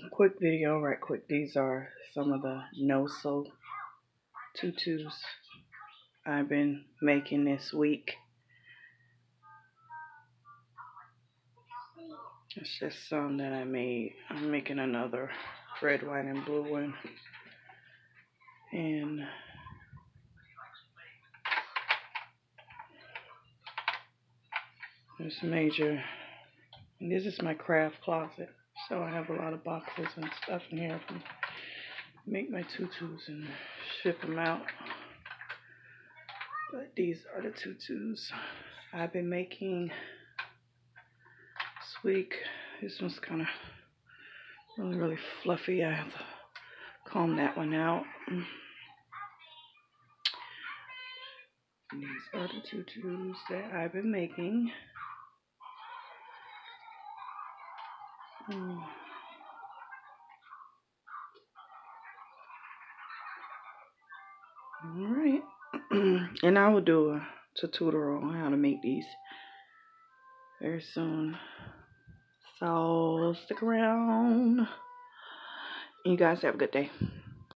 quick video right quick. These are some of the Sew Tutus I've been making this week. It's just some that I made. I'm making another red, white, and blue one. And this major, and this is my craft closet. So I have a lot of boxes and stuff in here to make my tutus and ship them out. But these are the tutus I've been making this week. This one's kind of really fluffy. I have to comb that one out. These are the tutus that I've been making. Alright. And I will do a tutorial on how to make these very soon. So stick around. You guys have a good day.